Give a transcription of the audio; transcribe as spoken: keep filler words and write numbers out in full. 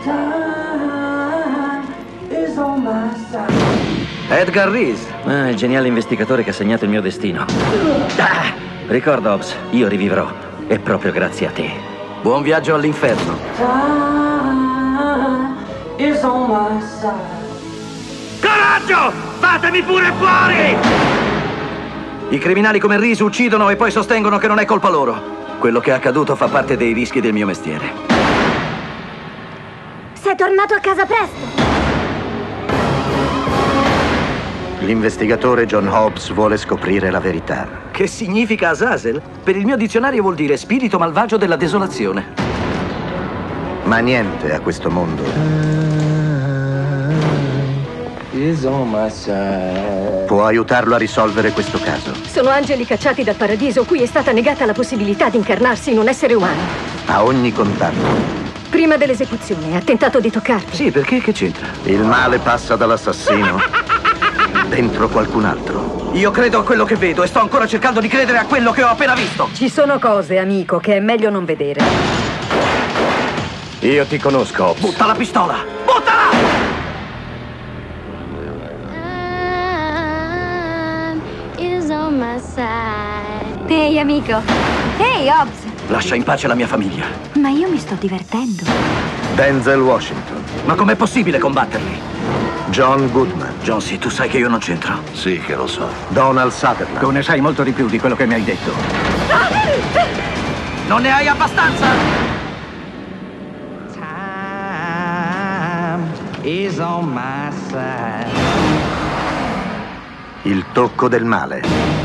Edgar Reese. Ah, il geniale investigatore che ha segnato il mio destino. Ah, ricorda, Hobbs, io rivivrò. E proprio grazie a te. Buon viaggio all'inferno. Coraggio! Fatemi pure fuori! I criminali come Reese uccidono e poi sostengono che non è colpa loro. Quello che è accaduto fa parte dei rischi del mio mestiere. Sei tornato a casa presto. L'investigatore John Hobbs vuole scoprire la verità. Che significa Azazel? Per il mio dizionario vuol dire spirito malvagio della desolazione. Ma niente a questo mondo può aiutarlo a risolvere questo caso. Sono angeli cacciati dal paradiso, cui è stata negata la possibilità di incarnarsi in un essere umano. A ogni contatto. Prima dell'esecuzione ha tentato di toccarti. Sì, perché? Che c'entra? Il male passa dall'assassino dentro qualcun altro. Io credo a quello che vedo e sto ancora cercando di credere a quello che ho appena visto. Ci sono cose, amico, che è meglio non vedere. Io ti conosco, Hobbs. Butta la pistola! Buttala! Ehi, hey, amico. Ehi, hey, Hobbs. Lascia in pace la mia famiglia. Ma io mi sto divertendo. Denzel Washington. Ma com'è possibile combatterli? John Goodman. John, sì, tu sai che io non c'entro. Sì che lo so. Donald Sutherland. Tu ne sai molto di più di quello che mi hai detto. Non ne hai abbastanza? Time is on my side. Il tocco del male.